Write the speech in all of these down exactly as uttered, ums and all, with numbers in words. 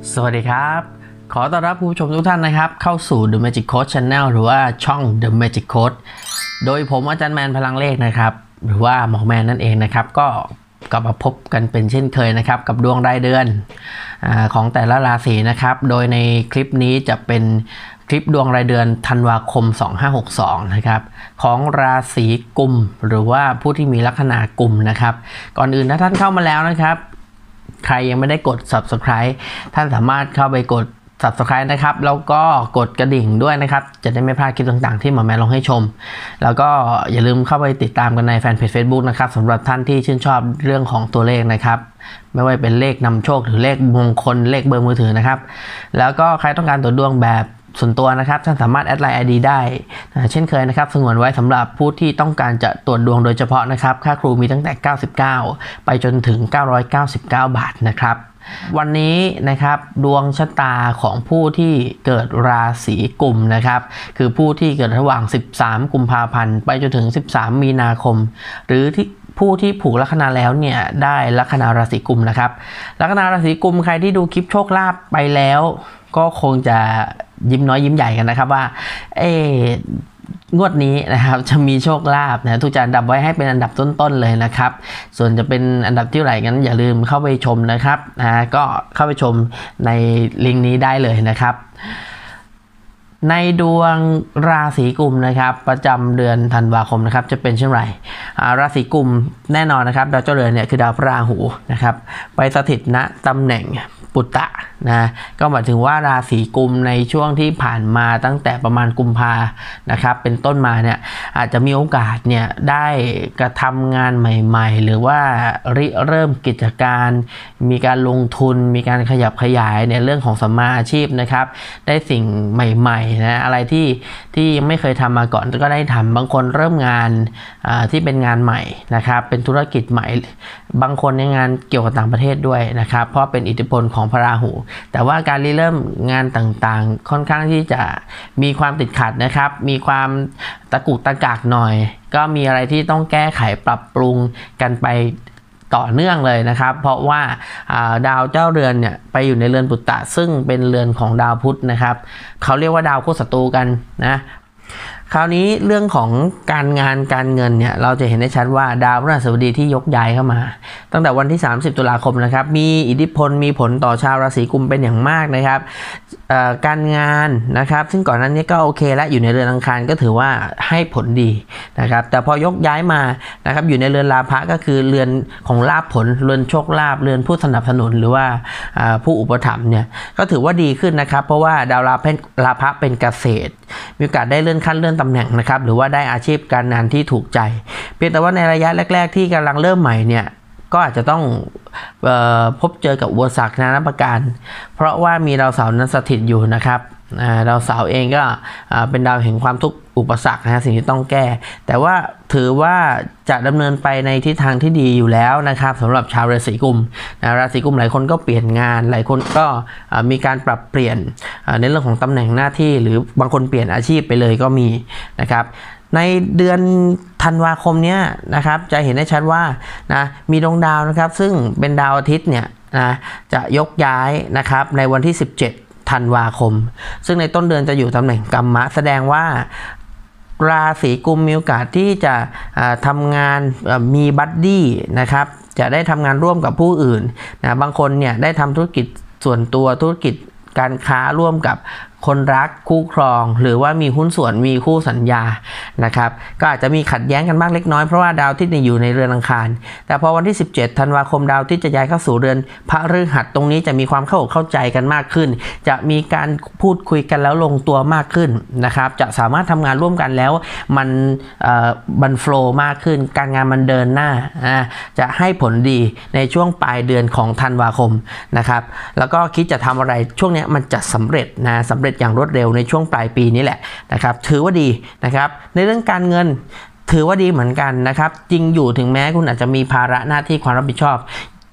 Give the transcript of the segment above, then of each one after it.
สวัสดีครับขอต้อนรับผู้ชมทุกท่านนะครับเข้าสู่ The Magic Code Channel หรือว่าช่อง The Magic Code โดยผมอาจารย์แมนพลังเลขนะครับหรือว่าหมอแมนนั่นเองนะครับก็กลับมาพบกันเป็นเช่นเคยนะครับกับดวงรายเดือนอาของแต่ละราศีนะครับโดยในคลิปนี้จะเป็นคลิปดวงรายเดือนธันวาคมสองพันห้าร้อยหกสิบสองนะครับของราศีกุมหรือว่าผู้ที่มีลัคนากุมนะครับก่อนอื่นถ้าท่านเข้ามาแล้วนะครับใครยังไม่ได้กด ซับสไครบ์ ท่านสามารถเข้าไปกด ซับสไครบ์ นะครับแล้วก็กดกระดิ่งด้วยนะครับจะได้ไม่พลาดคลิปต่างๆที่หมอแมนลงให้ชมแล้วก็อย่าลืมเข้าไปติดตามกันในแฟนเพจ Facebook นะครับสำหรับท่านที่ชื่นชอบเรื่องของตัวเลขนะครับไม่ว่าเป็นเลขนำโชคหรือเลขมงคลเลขเบอร์มือถือนะครับแล้วก็ใครต้องการตรวจดวงแบบส่วนตัวนะครับท่านสามารถแอดไลน์ ไอ ดี ได้เช่นเคยนะครับสงวนไว้สำหรับผู้ที่ต้องการจะตรวจดวงโดยเฉพาะนะครับค่าครูมีตั้งแต่เก้าสิบเก้าไปจนถึงเก้าร้อยเก้าสิบเก้าบาทนะครับวันนี้นะครับดวงชะตาของผู้ที่เกิดราศีกุมนะครับคือผู้ที่เกิดระหว่างสิบสามกุมภาพันธ์ไปจนถึงสิบสามมีนาคมหรือที่ผู้ที่ผูกลัคนาแล้วเนี่ยได้ลัคนาราศีกุมนะครับลัคนาราศีกุมใครที่ดูคลิปโชคลาภไปแล้วก็คงจะยิ้มน้อยยิ้มใหญ่กันนะครับว่าเอ๊งวดนี้นะครับจะมีโชคลาภนะทุกจะอันดับไว้ให้เป็นอันดับต้นๆเลยนะครับส่วนจะเป็นอันดับที่ไหนกันอย่าลืมเข้าไปชมนะครับนะก็เข้าไปชมในลิงก์นี้ได้เลยนะครับในดวงราศีกุมนะครับประจำเดือนธันวาคมนะครับจะเป็นเช่นไรราศีกุมแน่นอนนะครับดาวเจ้าเรือนเนี่ยคือดาวพฤหัสนะครับไปสถิตณตำแหน่งปุตตะนะก็หมายถึงว่าราศีกุมในช่วงที่ผ่านมาตั้งแต่ประมาณกุมภานะครับเป็นต้นมาเนี่ยอาจจะมีโอกาสเนี่ยได้กระทำงานใหม่ๆหรือว่าริเริ่มกิจการมีการลงทุนมีการขยับขยายในเรื่องของสัมมาอาชีพนะครับได้สิ่งใหม่ๆนะอะไรที่ที่ไม่เคยทำมาก่อนก็ได้ทำบางคนเริ่มงานที่เป็นงานใหม่นะครับเป็นธุรกิจใหม่บางคนในงานเกี่ยวกับต่างประเทศด้วยนะครับเพราะเป็นอิทธิพลของพระราหูแต่ว่าการริเริ่มงานต่างๆค่อนข้างที่จะมีความติดขัดนะครับมีความตะกุกตะกักหน่อยก็มีอะไรที่ต้องแก้ไขปรับปรุงกันไปต่อเนื่องเลยนะครับเพราะว่าดาวเจ้าเรือนเนี่ยไปอยู่ในเรือนปุตตะซึ่งเป็นเรือนของดาวพุธนะครับเขาเรียกว่าดาวคู่ศัตรูกันนะคราวนี้เรื่องของการงานการเงินเนี่ยเราจะเห็นได้ชัดว่าดาวพฤหัสบดีที่ยกย้ายเข้ามาตั้งแต่วันที่สามสิบตุลาคมนะครับมีอิทธิพลมีผลต่อชาวราศีกุมเป็นอย่างมากนะครับการงานนะครับซึ่งก่อนหน้านี้ก็โอเคและอยู่ในเรือนอังคารก็ถือว่าให้ผลดีนะครับแต่พอยกย้ายมานะครับอยู่ในเรือนลาภะก็คือเรือนของลาภผลเรือนโชคลาภเรือนผู้สนับสนุนหรือว่าผู้อุปถัมภ์เนี่ยก็ถือว่าดีขึ้นนะครับเพราะว่าดาวลาภลาภะเป็นเกษตรมีโอกาสได้เลื่อนขั้นเลื่อนตำแหน่งนะครับหรือว่าได้อาชีพการงานที่ถูกใจเพียงแต่ว่าในระยะแรกๆที่กำลังเริ่มใหม่เนี่ยก็อาจจะต้องเอ่อพบเจอกับอุปสรรคนานาประการเพราะว่ามีดาวเสาร์นั้นสถิตอยู่นะครับดาวเสาร์เองก็เป็นดาวแห่งความทุกข์อุปสรรคนะสิ่งที่ต้องแก้แต่ว่าถือว่าจะดำเนินไปในทิศทางที่ดีอยู่แล้วนะครับสำหรับชาวราศีกุมราศีกุมหลายคนก็เปลี่ยนงานหลายคนก็มีการปรับเปลี่ยนในเรื่องของตำแหน่งหน้าที่หรือบางคนเปลี่ยนอาชีพไปเลยก็มีนะครับในเดือนธันวาคมเนี้ยนะครับจะเห็นได้ชัดว่านะมีดวงดาวนะครับซึ่งเป็นดาวอาทิตย์เนี่ยนะจะยกย้ายนะครับในวันที่สิบเจ็ดธันวาคมซึ่งในต้นเดือนจะอยู่ตำแหน่งกัมมะแสดงว่าราศีกุมมีโอกาสที่จะทำงานมีบัดดี้นะครับจะได้ทำงานร่วมกับผู้อื่นนะบางคนเนี่ยได้ทำธุรกิจส่วนตัวธุรกิจการค้าร่วมกับคนรักคู่ครองหรือว่ามีหุ้นส่วนมีคู่สัญญานะครับก็อาจจะมีขัดแย้งกันบ้างเล็กน้อยเพราะว่าดาวที่อยู่ในเรือนอังคารแต่พอวันที่สิบเจ็ดธันวาคมดาวที่จะย้ายเข้าสู่เรือนพฤหัสตรงนี้จะมีความเข้าอกเข้าใจกันมากขึ้นจะมีการพูดคุยกันแล้วลงตัวมากขึ้นนะครับจะสามารถทำงานร่วมกันแล้วมันเอ่อมันโฟลว์มากขึ้นการงานมันเดินหน้าอ่าจะให้ผลดีในช่วงปลายเดือนของธันวาคมนะครับแล้วก็คิดจะทำอะไรช่วงนี้มันจะสำเร็จนะสำเร็จอย่างรวดเร็วในช่วงปลายปีนี้แหละนะครับถือว่าดีนะครับในเรื่องการเงินถือว่าดีเหมือนกันนะครับจริงอยู่ถึงแม้คุณอาจจะมีภาระหน้าที่ความรับผิดชอบ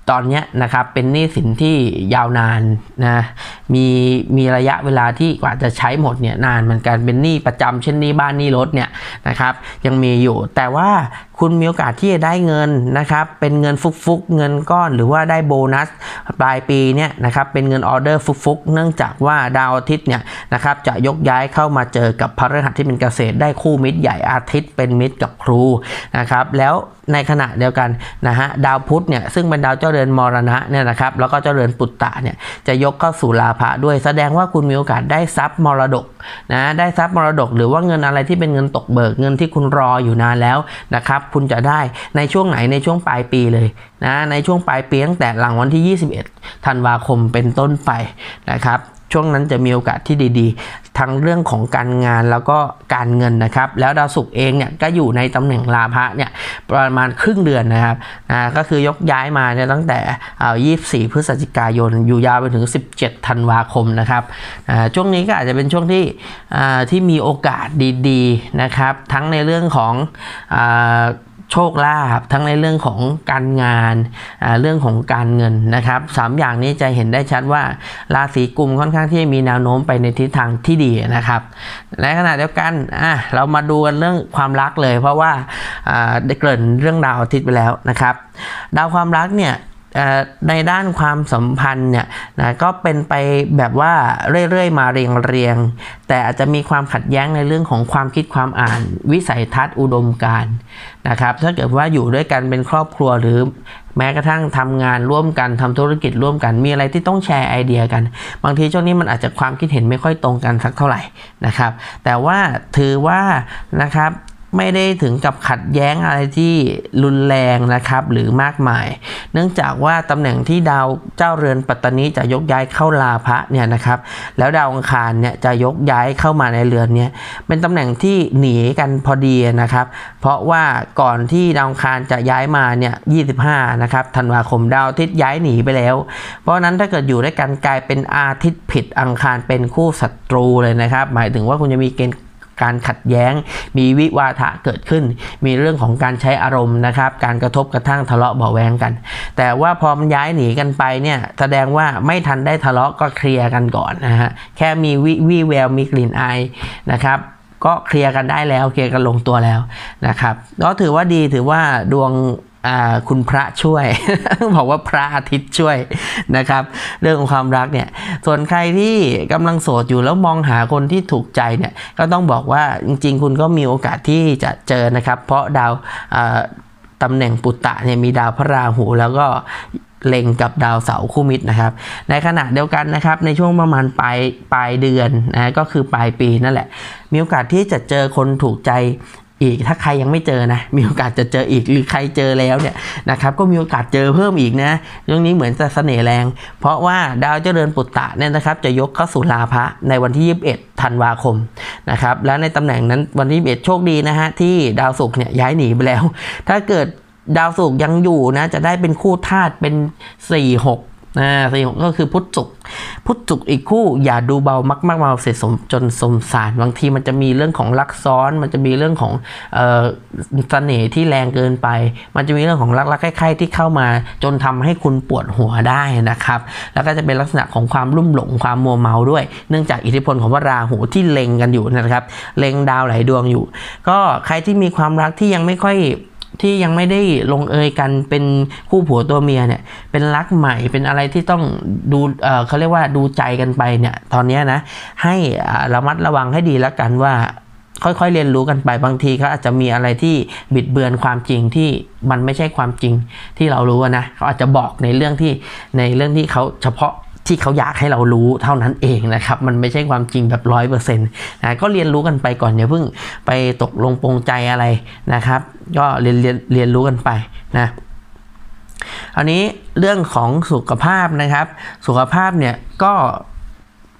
ตอนนี้นะครับเป็นหนี้สินที่ยาวนานนะมีมีระยะเวลาที่กว่าจะใช้หมดเนี่ยนานเหมือนกันเป็นหนี้ประจำเช่นหนี้บ้านหนี้รถเนี่ยนะครับยังมีอยู่แต่ว่าคุณมีโอกาสที่จะได้เงินนะครับเป็นเงินฟุกๆเงินก้อนหรือว่าได้โบนัสปลายปีเนี่ยนะครับเป็นเงินออเดอร์ฟุกๆเนื่องจากว่าดาวอาทิตย์เนี่ยนะครับจะยกย้ายเข้ามาเจอกับพฤหัสที่เป็นเกษตรได้คู่มิตรใหญ่อาทิตย์เป็นมิตรกับครูนะครับแล้วในขณะเดียวกันนะฮะดาวพุธเนี่ยซึ่งเป็นดาวเจ้าเรือนมรณะเนี่ยนะครับแล้วก็เจ้าเรือนปุตตะเนี่ยจะยกเข้าสู่ลาภะด้วยแสดงว่าคุณมีโอกาสได้ทรัพย์มรดกนะได้ทรัพย์มรดกหรือว่าเงินอะไรที่เป็นเงินตกเบิกเงินที่คุณรออยู่นานแล้วนะครับคุณจะได้ในช่วงไหนในช่วงปลายปีเลยนะในช่วงปลายปีตั้งแต่หลังวันที่ยี่สิบเอ็ดธันวาคมเป็นต้นไปนะครับช่วงนั้นจะมีโอกาสที่ดีๆทั้งเรื่องของการงานแล้วก็การเงินนะครับแล้วดาวศุกร์เองเนี่ยก็อยู่ในตำแหน่งลาภะเนี่ยประมาณครึ่งเดือนนะครับนะก็คือยกย้ายมาเนี่ยตั้งแต่ยี่สิบสี่พฤศจิกายนอยู่ยาวไปถึงสิบเจ็ดธันวาคมนะครับช่วงนี้ก็อาจจะเป็นช่วงที่ที่มีโอกาสดีๆนะครับทั้งในเรื่องของโชคลาภทั้งในเรื่องของการงานเรื่องของการเงินนะครับสามอย่างนี้จะเห็นได้ชัดว่าราศีกุมค่อนข้างที่มีแนวโน้มไปในทิศทางที่ดีนะครับในขณะเดียวกันอ่ะเรามาดูกันเรื่องความรักเลยเพราะว่าได้เกริ่นเรื่องดาวอาทิตย์ไปแล้วนะครับดาวความรักเนี่ยในด้านความสัมพันธ์เนี่ยนะก็เป็นไปแบบว่าเรื่อยๆมาเรียงๆแต่อาจจะมีความขัดแย้งในเรื่องของความคิดความอ่านวิสัยทัศน์อุดมการณ์นะครับถ้าเกิดว่าอยู่ด้วยกันเป็นครอบครัวหรือแม้กระทั่งทำงานร่วมกันทำธุรกิจร่วมกันมีอะไรที่ต้องแชร์ไอเดียกันบางทีช่วงนี้มันอาจจะความคิดเห็นไม่ค่อยตรงกันสักเท่าไหร่นะครับแต่ว่าถือว่านะครับไม่ได้ถึงกับขัดแย้งอะไรที่รุนแรงนะครับหรือมากมายเนื่องจากว่าตำแหน่งที่ดาวเจ้าเรือนปัตตานีจะยกย้ายเข้าลาภะเนี่ยนะครับแล้วดาวอังคารเนี่ยจะยกย้ายเข้ามาในเรือนเนี่ยเป็นตำแหน่งที่หนีกันพอดีนะครับเพราะว่าก่อนที่ดาวอังคารจะย้ายมาเนี่ยยี่สิบห้านะครับธันวาคมดาวอาทิตย์ย้ายหนีไปแล้วเพราะนั้นถ้าเกิดอยู่ด้วยกันกลายเป็นอาทิตย์ผิดอังคารเป็นคู่ศัตรูเลยนะครับหมายถึงว่าคุณจะมีเกณฑ์การขัดแย้งมีวิวาทะเกิดขึ้นมีเรื่องของการใช้อารมณ์นะครับการกระทบกระทั่งทะเลาะเบาะแวงกันแต่ว่าพอมันย้ายหนีกันไปเนี่ยแสดงว่าไม่ทันได้ทะเลาะก็เคลียร์กันก่อนนะฮะแค่มีวิวิแววมีกลิ่นอายนะครับก็เคลียร์กันได้แล้วเคลียร์กันลงตัวแล้วนะครับก็ถือว่าดีถือว่าดวงคุณพระช่วย บอกว่าพระอาทิตย์ช่วยนะครับเรื่องของความรักเนี่ยส่วนใครที่กำลังโสดอยู่แล้วมองหาคนที่ถูกใจเนี่ยก็ต้องบอกว่าจริงๆคุณก็มีโอกาสที่จะเจอนะครับเพราะดาวตำแหน่งปุตตะเนี่ยมีดาวพระราหูแล้วก็เล็งกับดาวเสาร์คู่มิตรนะครับในขณะเดียวกันนะครับในช่วงประมาณปลายปลายเดือนนะก็คือปลายปีนั่นแหละมีโอกาสที่จะเจอคนถูกใจอีกถ้าใครยังไม่เจอนะมีโอกาสจะเจออีกหรือใครเจอแล้วเนี่ยนะครับก็มีโอกาสเจอเพิ่มอีกนะเรื่องนี้เหมือนจะเสน่ห์แรงเพราะว่าดาวเจริญปุตตะเนี่ยนะครับจะยกเข้าสู่ลาภะในวันที่ยี่สิบเอ็ดธันวาคมนะครับแล้วในตำแหน่งนั้นวันที่ยี่สิบเอ็ดโชคดีนะฮะที่ดาวศุกร์เนี่ยย้ายหนีไปแล้วถ้าเกิดดาวศุกร์ยังอยู่นะจะได้เป็นคู่ธาตุเป็นสี่หกนะสี่หกก็คือพุธศุกร์พุธศุกร์อีกคู่อย่าดูเบามากมากมาเสียสมจนสมสารบางทีมันจะมีเรื่องของลักซ้อนมันจะมีเรื่องของเอ่อเสน่ห์ที่แรงเกินไปมันจะมีเรื่องของรักๆใคร่ๆที่เข้ามาจนทำให้คุณปวดหัวได้นะครับแล้วก็จะเป็นลักษณะของความลุ่มหลงความมัวเมาด้วยเนื่องจากอิทธิพลของพระราหูที่เล็งกันอยู่นะครับเล็งดาวหลายดวงอยู่ก็ใครที่มีความรักที่ยังไม่ค่อยที่ยังไม่ได้ลงเอยกันเป็นคู่ผัวตัวเมียเนี่ยเป็นรักใหม่เป็นอะไรที่ต้องดูเอ่อเขาเรียกว่าดูใจกันไปเนี่ยตอนนี้นะให้ระมัดระวังให้ดีแล้วกันว่าค่อยๆเรียนรู้กันไปบางทีเขาอาจจะมีอะไรที่บิดเบือนความจริงที่มันไม่ใช่ความจริงที่เรารู้นะเขาอาจจะบอกในเรื่องที่ในเรื่องที่เขาเฉพาะที่เขาอยากให้เรารู้เท่านั้นเองนะครับมันไม่ใช่ความจริงแบบร้อยเปอร์เซ็นต์นะก็เรียนรู้กันไปก่อนอย่าเพิ่งไปตกลงปรงใจอะไรนะครับก็เรียนเรียนเรียนรู้กันไปนะอันนี้เรื่องของสุขภาพนะครับสุขภาพเนี่ยก็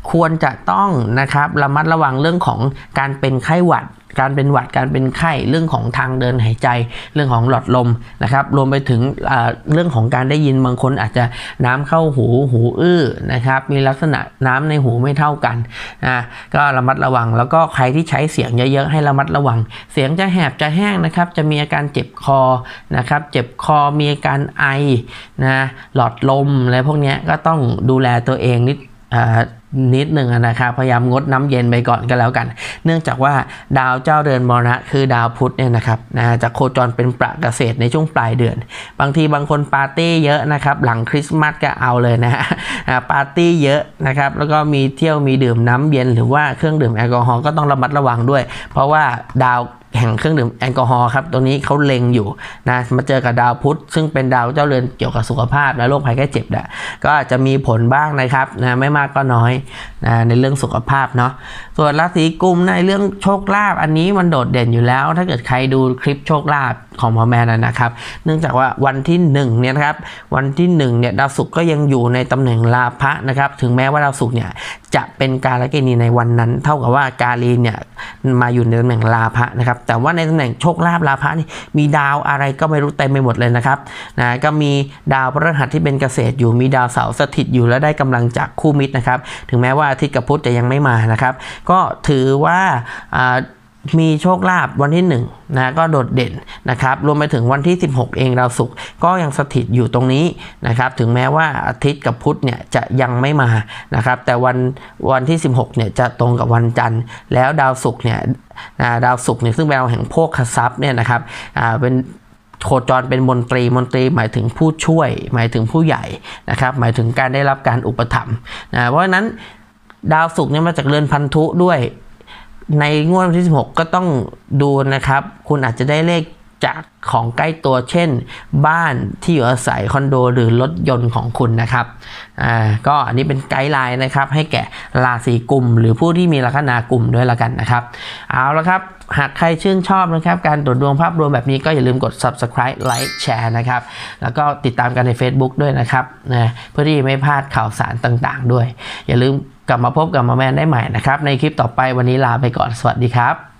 ควรจะต้องนะครับระมัดระวังเรื่องของการเป็นไข้หวัดการเป็นหวัดการเป็นไข้เรื่องของทางเดินหายใจเรื่องของหลอดลมนะครับรวมไปถึงเรื่องของการได้ยินบางคนอาจจะน้ำเข้าหูหูอื้อนะครับมีลักษณะน้ำในหูไม่เท่ากันนะก็ระมัดระวังแล้วก็ใครที่ใช้เสียงเยอะๆให้ระมัดระวังเสียงจะแหบจะแห้งนะครับจะมีอาการเจ็บคอนะครับเจ็บคอมีอาการไอนะหลอดลมอะไรพวกนี้ก็ต้องดูแลตัวเองนิดนิดหนึ่งนะครับพยายามงดน้ำเย็นไปก่อนก็แล้วกันเนื่องจากว่าดาวเจ้าเรือนมรณะคือดาวพุธเนี่ยนะครับนะจะโคจรเป็นประเกษตรในช่วงปลายเดือนบางทีบางคนปาร์ตี้เยอะนะครับหลังคริสต์มาสก็เอาเลยนะฮะปาร์ตี้เยอะนะครับแล้วก็มีเที่ยวมีดื่มน้ำเย็นหรือว่าเครื่องดื่มแอลกอฮอล์ก็ต้องระมัดระวังด้วยเพราะว่าดาวแห่งเครื่องดื่มแอลกอฮอล์ครับตัวนี้เขาเล็งอยู่นะมาเจอกับดาวพุธซึ่งเป็นดาวเจ้าเรือนเกี่ยวกับสุขภาพและโรคภัยไข้เจ็บนะก็อาจจะมีผลบ้างนะครับนะไม่มากก็น้อยนะในเรื่องสุขภาพเนาะส่วนราศีกุมในเรื่องโชคลาภอันนี้มันโดดเด่นอยู่แล้วถ้าเกิดใครดูคลิปโชคลาภของหมอแมนนะครับเนื่องจากว่าวันที่หนึ่งเนี่ยนะครับวันที่หนึ่งเนี่ยดาวศุกร์ก็ยังอยู่ในตำแหน่งลาภะนะครับถึงแม้ว่าดาวศุกร์เนี่ยจะเป็นกาลเกณีในวันนั้นเท่ากับว่ากาลีเนี่ยมาอยู่ในตำแหน่งลาภะนะครับแต่ว่าในตำแหน่งโชคลาภลาภะนี่มีดาวอะไรก็ไม่รู้เต็มไปหมดเลยนะครับนะก็มีดาวพฤหัสที่เป็นเกษตรอยู่มีดาวเสาร์สถิตอยู่และได้กำลังจากคู่มิตรนะครับถึงแม้ว่าอาทิตย์กับพุธจะยังไม่มานะครับก็ถือว่ามีโชคลาภวันที่หนึ่งนะก็โดดเด่นนะครับรวมไปถึงวันที่สิบหกเองดาวศุกร์ก็ยังสถิตอยู่ตรงนี้นะครับถึงแม้ว่าอาทิตย์กับพุธเนี่ยจะยังไม่มานะครับแต่วันวันที่สิบหกเนี่ยจะตรงกับวันจันทร์แล้วดาวศุกร์เนี่ยดาวศุกร์เนี่ยซึ่งเป็นดาวแห่งโภคทรัพย์เนี่ยนะครับอ่าเป็นโคจรเป็นมนตรีมนตรีหมายถึงผู้ช่วยหมายถึงผู้ใหญ่นะครับหมายถึงการได้รับการอุปถัมภ์นะเพราะฉะนั้นดาวศุกร์เนี่ยมาจากเรือนพันธุด้วยในงวดวันที่สิบหกก็ต้องดูนะครับคุณอาจจะได้เลขจากของใกล้ตัวเช่นบ้านที่อยู่อาศัยคอนโดหรือรถยนต์ของคุณนะครับอ่าก็อันนี้เป็นไกด์ไลน์นะครับให้แก่ราศีกุมหรือผู้ที่มีลัคนากุมด้วยละกันนะครับเอาละครับหากใครชื่นชอบนะครับการตรวจดวงภาพรวมแบบนี้ก็อย่าลืมกด ซับสไครบ์ ไลค์ แชร์ นะครับแล้วก็ติดตามกันใน เฟซบุ๊ก ด้วยนะครับนะเพื่อที่ไม่พลาดข่าวสารต่างๆด้วยอย่าลืมกลับมาพบกับหมอแมนได้ใหม่นะครับในคลิปต่อไปวันนี้ลาไปก่อนสวัสดีครับ